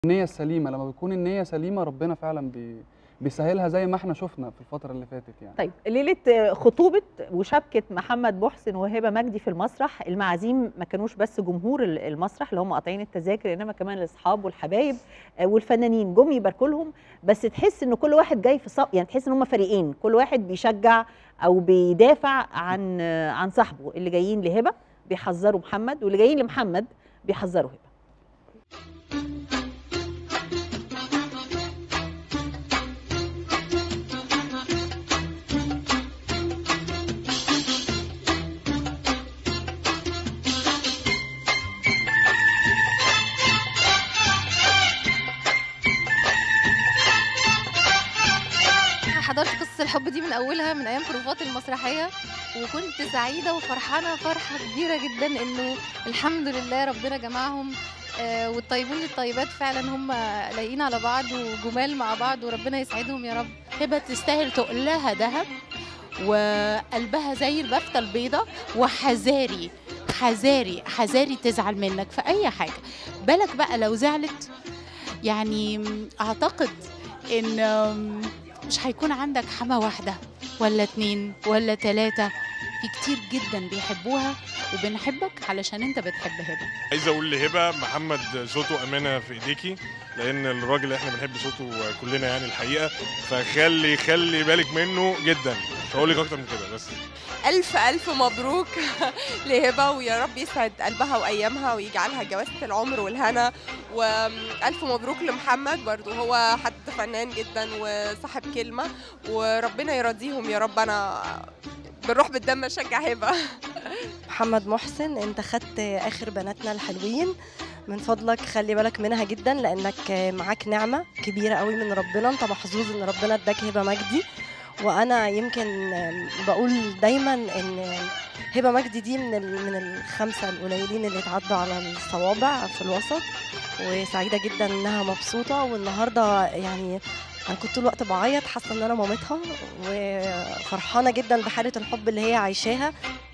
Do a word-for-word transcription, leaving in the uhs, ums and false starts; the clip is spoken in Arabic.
النية السليمة، لما بتكون النية سليمة ربنا فعلا بي بيسهلها زي ما احنا شفنا في الفترة اللي فاتت يعني. طيب ليلة خطوبة وشبكة محمد محسن وهبة مجدي في المسرح، المعازيم ما كانوش بس جمهور المسرح اللي هم قاطعين التذاكر، انما كمان الاصحاب والحبايب والفنانين جم يباركوا لهم، بس تحس ان كل واحد جاي في صف، يعني تحس ان هم فريقين، كل واحد بيشجع او بيدافع عن عن صاحبه. اللي جايين لهبة بيحذروا محمد، واللي جايين لمحمد بيحذروا هبة. حضرت قصة الحب دي من أولها، من أيام بروفات المسرحية، وكنت سعيدة وفرحانة فرحة كبيرة جدا إنه الحمد لله ربنا جمعهم، آه والطيبون للطيبات فعلا هم لايقين على بعض وجمال مع بعض، وربنا يسعدهم يا رب. هبة تستاهل تقلها ذهب وقلبها زي البفتة البيضة، وحذاري حذاري حذاري تزعل منك في أي حاجة. بالك بقى لو زعلت، يعني أعتقد إن مش هيكون عندك حما واحدة ولا اتنين ولا تلاتة، في كتير جدا بيحبوها وبنحبك علشان انت بتحب هبة. عايز اقول لهبة محمد صوته امانة في ايديكي، لان الراجل اللي احنا بنحب صوته كلنا يعني الحقيقة، فخلي خلي بالك منه جدا، مش هقول لك اكتر من كده. بس الف الف مبروك لهبة، ويا رب يسعد قلبها وايامها ويجعلها جوازة العمر والهنا، والف مبروك لمحمد برضو، هو حد فنان جدا وصاحب كلمة، وربنا يرضيهم يا رب. انا بنروح بالدم اشجع هبة. محمد محسن، انت خدت اخر بناتنا الحلوين، من فضلك خلي بالك منها جدا، لانك معاك نعمة كبيرة قوي من ربنا، انت محظوظ ان ربنا اداك هبة مجدي. وانا يمكن بقول دايما ان هبة مجدي دي من من الخمسة القليلين اللي اتعدوا على الصوابع في الوسط، وسعيدة جدا انها مبسوطة. والنهاردة يعني انا كنت طول الوقت بعيط، حاسة ان انا مامتها، وفرحانة جدا بحالة الحب اللي هي عايشاها.